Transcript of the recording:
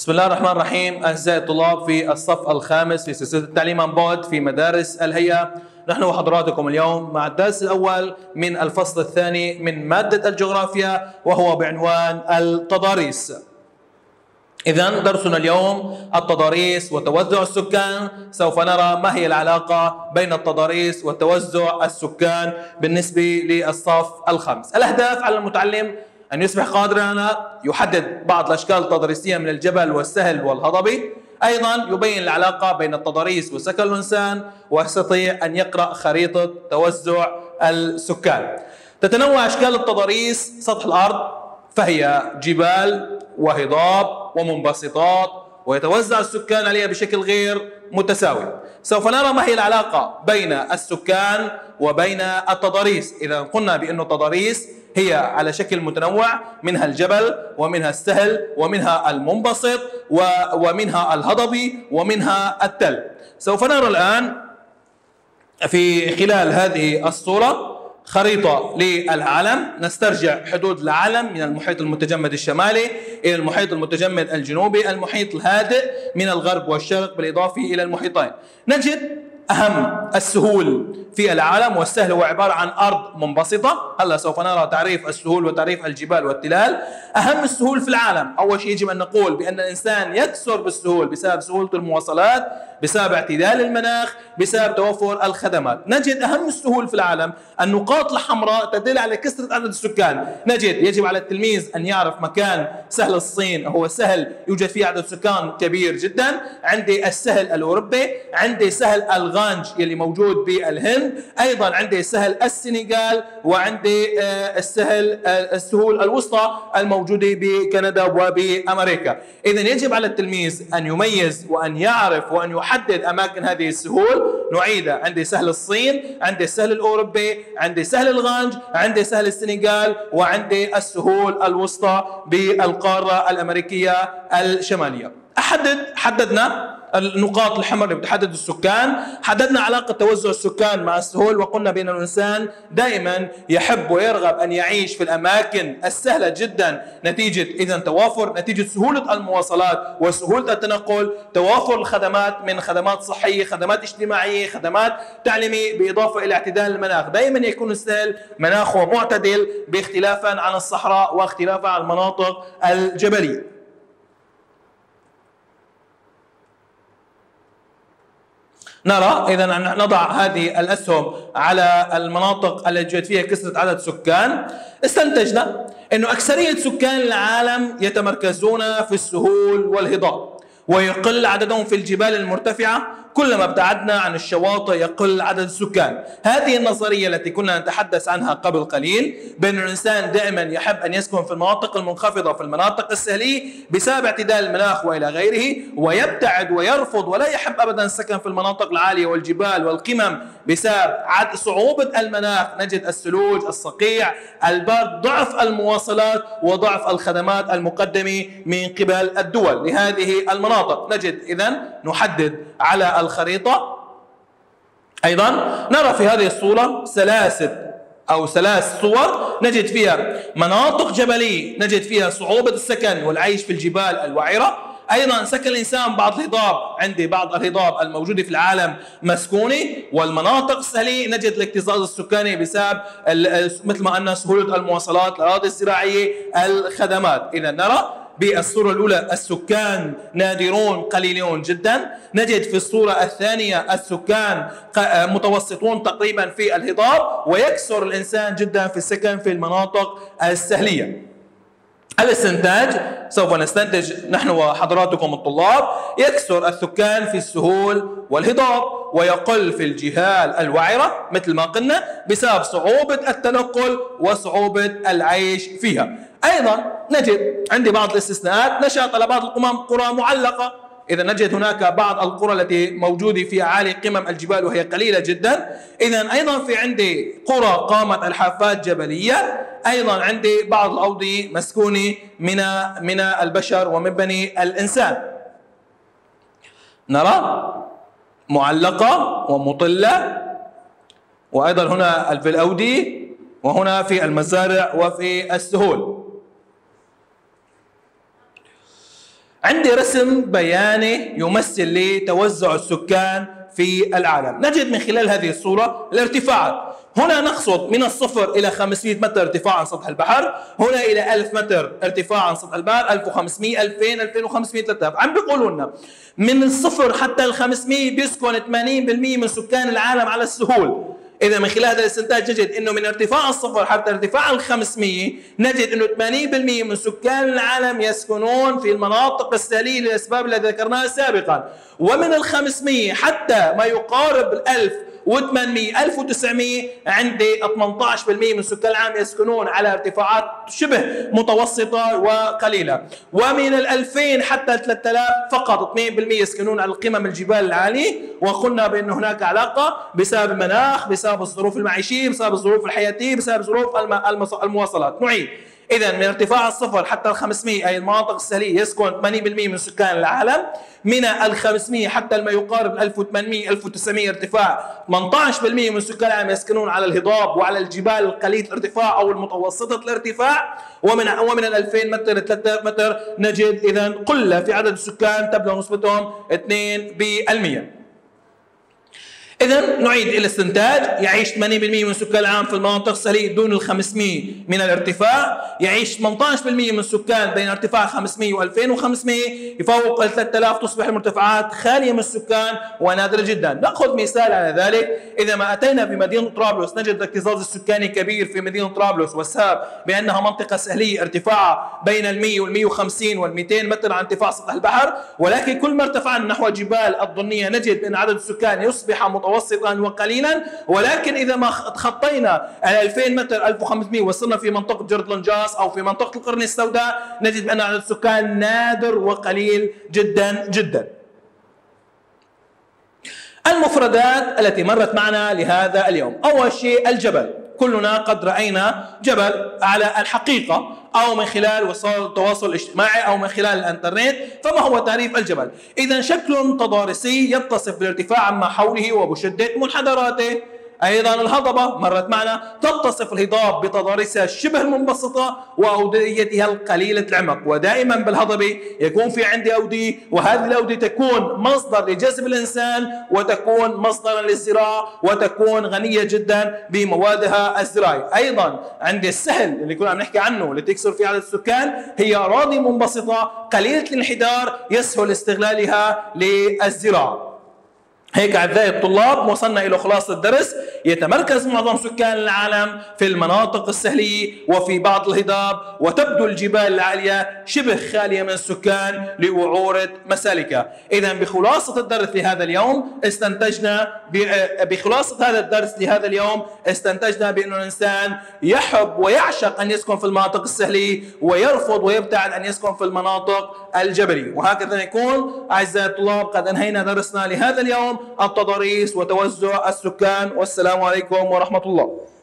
بسم الله الرحمن الرحيم. أعزائي الطلاب في الصف الخامس في سلسلة التعليم عن بعد في مدارس الهيئة، نحن وحضراتكم اليوم مع الدرس الأول من الفصل الثاني من مادة الجغرافيا، وهو بعنوان التضاريس. إذن درسنا اليوم التضاريس وتوزع السكان. سوف نرى ما هي العلاقة بين التضاريس وتوزع السكان بالنسبة للصف الخامس. الأهداف على المتعلم أن يصبح قادرا على يحدد بعض الأشكال التضاريسية من الجبل والسهل والهضبي، أيضا يبين العلاقة بين التضاريس وسكن الإنسان، ويستطيع أن يقرأ خريطة توزع السكان. تتنوع أشكال التضاريس سطح الأرض، فهي جبال وهضاب ومنبسطات، ويتوزع السكان عليها بشكل غير متساوي. سوف نرى ما هي العلاقة بين السكان وبين التضاريس. إذا قلنا بأن التضاريس هي على شكل متنوع، منها الجبل ومنها السهل ومنها المنبسط ومنها الهضبي ومنها التل. سوف نرى الآن في خلال هذه الصورة خريطة للعالم، نسترجع حدود العالم من المحيط المتجمد الشمالي إلى المحيط المتجمد الجنوبي، المحيط الهادئ من الغرب والشرق بالإضافة إلى المحيطين. نجد أهم السهول في العالم، والسهل هو عبارة عن أرض منبسطة. هلا سوف نرى تعريف السهول وتعريف الجبال والتلال. أهم السهول في العالم، أول شيء يجب أن نقول بأن الإنسان يكثر بالسهول بسبب سهولة المواصلات، بسبب اعتدال المناخ، بسبب توفر الخدمات. نجد أهم السهول في العالم النقاط الحمراء تدل على كثرة عدد السكان. نجد يجب على التلميذ أن يعرف مكان سهل الصين، هو سهل يوجد فيه عدد سكان كبير جدا. عندي السهل الأوروبي، عندي سهل الغانج يلي موجود بالهند، أيضا عندي سهل السنغال، وعندي السهول الوسطى الموجودة بكندا وبأمريكا. إذن يجب على التلميذ أن يميز وأن يعرف وأن يحدد أماكن هذه السهول. نعيدها: عندي سهل الصين، عندي السهل الأوروبي، عندي سهل الغانج، عندي سهل السنغال، وعندي السهول الوسطى بالقارة الأمريكية الشمالية. حددنا النقاط الحمراء اللي بتحدد السكان، حددنا علاقة توزع السكان مع السهول، وقلنا بأن الإنسان دائما يحب ويرغب أن يعيش في الأماكن السهلة جدا، نتيجة سهولة المواصلات وسهولة التنقل، توافر الخدمات من خدمات صحية، خدمات اجتماعية، خدمات تعليمية، بالإضافة إلى اعتدال المناخ. دائما يكون السهل مناخه معتدل باختلافا عن الصحراء واختلافا عن المناطق الجبلية. نرى إذا أن نضع هذه الأسهم على المناطق التي يوجد فيها كثرة عدد سكان. استنتجنا أنه أكثرية سكان العالم يتمركزون في السهول والهضاب، ويقل عددهم في الجبال المرتفعة. كلما ابتعدنا عن الشواطئ يقل عدد السكان. هذه النظرية التي كنا نتحدث عنها قبل قليل، بأن الإنسان دائما يحب أن يسكن في المناطق المنخفضة، في المناطق السهلية، بسبب اعتدال المناخ وإلى غيره، ويبتعد ويرفض ولا يحب أبدا السكن في المناطق العالية والجبال والقمم بسبب صعوبة المناخ. نجد الثلوج، الصقيع، البرد، ضعف المواصلات وضعف الخدمات المقدمة من قبل الدول لهذه المناطق. نجد إذن نحدد على الخريطة. أيضا نرى في هذه الصورة ثلاث صور نجد فيها مناطق جبلية، نجد فيها صعوبة السكن والعيش في الجبال الوعرة. أيضا سكن الإنسان بعض الهضاب، عندي بعض الهضاب الموجودة في العالم مسكونة. والمناطق السهلية نجد الاكتظاظ السكاني بسبب مثل ما قلنا سهولة المواصلات، الأراضي الزراعية، الخدمات. إذا نرى بالصورة الأولى السكان نادرون قليلون جدا. نجد في الصورة الثانية السكان متوسطون تقريبا في الهضاب، ويكثر الإنسان جدا في السكن في المناطق السهلية. الاستنتاج سوف نستنتج نحن وحضراتكم الطلاب: يكثر السكان في السهول والهضاب، ويقل في الجبال الوعرة مثل ما قلنا بسبب صعوبة التنقل وصعوبة العيش فيها. أيضا نجد عندي بعض الاستثناءات، نشأت على بعض القمم قرى معلقة. إذا نجد هناك بعض القرى التي موجودة في أعالي قمم الجبال وهي قليلة جدا. إذا أيضا في عندي قرى قامت الحافات جبلية. أيضا عندي بعض الأوضية مسكونة من البشر ومن بني الإنسان. نرى معلقة ومطلة، وأيضا هنا في الأودية، وهنا في المزارع وفي السهول. عندي رسم بياني يمثل لي توزع السكان في العالم. نجد من خلال هذه الصورة الارتفاعات. هنا نقصد من الصفر إلى 500 متر ارتفاع عن سطح البحر، هنا إلى 1000 متر ارتفاع عن سطح البحر، 1500 2000 2500 3000. عم بيقولوا لنا من الصفر حتى ال 500 بيسكن 80% من سكان العالم على السهول. إذا من خلال هذا الاستنتاج نجد أنه من ارتفاع الصفر حتى ارتفاع ال 500 نجد أنه 80% من سكان العالم يسكنون في المناطق الساحلية للأسباب التي ذكرناها سابقا. ومن ال 500 حتى ما يقارب ال 1800 1900 عندي 18% من سكان العالم يسكنون على ارتفاعات شبه متوسطة وقليلة. ومن ال 2000 حتى 3000 فقط 2% يسكنون على القمم الجبال العالية، وقلنا بأن هناك علاقة بسبب المناخ، بسبب الظروف المعيشية، بسبب الظروف الحياتية، بسبب ظروف المواصلات. نعيد، إذا من ارتفاع الصفر حتى ال 500 أي المناطق الساحلية يسكن 80% من سكان العالم. من ال 500 حتى ما يقارب 1800 1900 ارتفاع 18% من سكان العالم يسكنون على الهضاب وعلى الجبال قليلة الارتفاع أو المتوسطة الارتفاع. ومن ال 2000 متر ل 3000 متر نجد إذا قلة في عدد السكان تبلغ نسبتهم 2%. إذا نعيد الاستنتاج، يعيش 80% من سكان العالم في المناطق الساحلية دون ال 500 من الارتفاع، يعيش 18% من السكان بين ارتفاع 500 و 2500، يفوق ال 3000 تصبح المرتفعات خالية من السكان ونادرة جدا. نأخذ مثال على ذلك، إذا ما أتينا بمدينة طرابلس نجد الاكتظاظ السكاني كبير في مدينة طرابلس، والسبب بأنها منطقة ساحلية ارتفاعها بين ال 100 وال 150 وال 200 متر عن ارتفاع سطح البحر، ولكن كل ما ارتفعنا نحو الجبال الضنية نجد أن عدد السكان يصبح متوسطا وقليلا. ولكن إذا ما تخطينا ال 2000 متر 1500 وصلنا في منطقة جرد لنجاس أو في منطقة القرن السوداء نجد أن عدد السكان نادر وقليل جدا جدا. المفردات التي مرت معنا لهذا اليوم، أول شيء الجبل. كلنا قد رأينا جبل على الحقيقة أو من خلال وسائل التواصل الاجتماعي أو من خلال الإنترنت. فما هو تعريف الجبل؟ إذا شكل تضاريسي يتصف بالارتفاع عما حوله وبشدة منحدراته. أيضا الهضبة مرت معنا، تتصف الهضاب بتضاريسها شبه المنبسطة وأوديتها القليلة العمق. ودائما بالهضبة يكون في عندي أودية، وهذه الأودية تكون مصدر لجذب الإنسان وتكون مصدرا للزراعة وتكون غنية جدا بموادها الزراعية. أيضا عندي السهل اللي كنا عم نحكي عنه اللي تكثر في عدد السكان، هي أراضي منبسطة قليلة الانحدار يسهل استغلالها للزراعة. هيك أعزائي الطلاب وصلنا إلى خلاصة الدرس. يتمركز معظم سكان العالم في المناطق الساحلية وفي بعض الهضاب، وتبدو الجبال العالية شبه خالية من السكان لوعورة مسالكها. إذا بخلاصة الدرس لهذا اليوم استنتجنا بأن الإنسان يحب ويعشق أن يسكن في المناطق الساحلية ويرفض ويبتعد أن يسكن في المناطق الجبلية. وهكذا يكون أعزائي الطلاب قد أنهينا درسنا لهذا اليوم، التضاريس وتوزع السكان. والسلام عليكم ورحمة الله.